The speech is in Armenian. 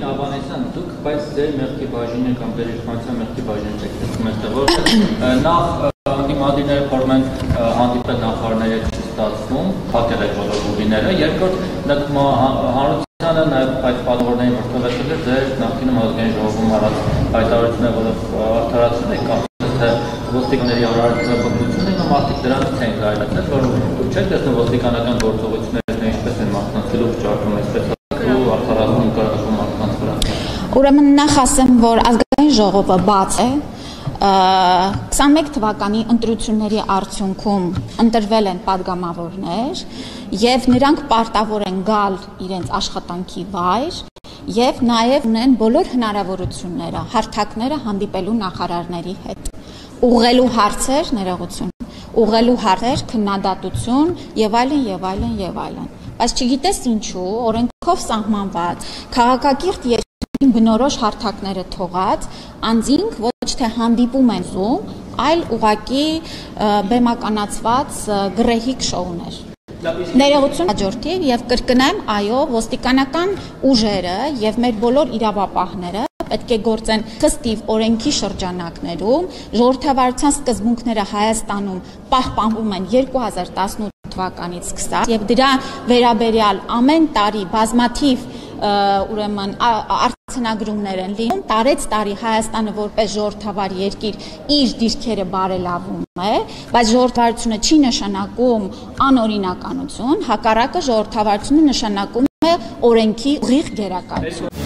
Ավանեսյան, դուք բայց ձեր մեղքի բաժինը կամ ձեր իշխանության մեղքի բաժինը չեք տեսնում այստեղ, որ նախ հիմնադիրները փորձում են հանդիպել նախարարների հետ չի ստացվում, փակել եք բոլոր ուղիները, երկրորդ հանրությանը նաև այդ պատվորներին վրդովեցել է ձեր նախկինում ազգային ժողովում արած հայտարարությունները, որով արդարացրել եք կամ թե ոստիկանների արարածապնդությունը հիմա մարդիկ դրանից են զայրացել, որ դուք չեք տեսնում ոստիկանական գործողությունները ինչպես են մարդկանց գլուխ ջարդում, այսպես ու արդարացնում կարգում մարդկանց վրա։ Ուրեմն նախ ասեմ, որ ազգային ժողովը բաց է, 21 թվականի ընտրությունների արդյունքում ընտրվել են падգամավորներ եւ նրանք պարտավոր են գալ իրենց աշխատանքի վայր եւ նաեւ ունեն բոլոր հնարավորությունները, հարթակները հանդիպելու նախարարների հետ, ուղղելու հարցեր, ներողություն, ուղղելու հարցեր, քննադատություն եւ այլն եւ այլն եւ այլն։ Բայց չգիտես ինչու, օրենքով սահմանված քաղաքակիրթ երկրի բնորոշ հարթակները թողած անձինք ոչ թե հանդիպում են զում, այլ ուղղակի բեմականացված գրեհիկ շոուներ։ Ներողություն հաջորդի եւ կրկնեմ, այո, ոստիկանական ուժերը եւ մեր բոլոր իրավապահները պետք է գործեն խստիվ օրենքի շրջանակներում, ժողովրդավարության սկզբունքները Հայաստանում պահպանվում են 2018 թվականից սկսած եւ դրա վերաբերյալ ամեն տարի բազմաթիվ ուրեմն արձանագրումներ են լինում, տարեց-տարի Հայաստանը որպես ժողովրդավար երկիր իր դիրքերը բարելավում է, բայց ժողովրդավարությունը չի նշանակում անօրինականություն, հակառակը ժողովրդավարությունը նշանակում է օրենքի ուղիղ գերակայություն։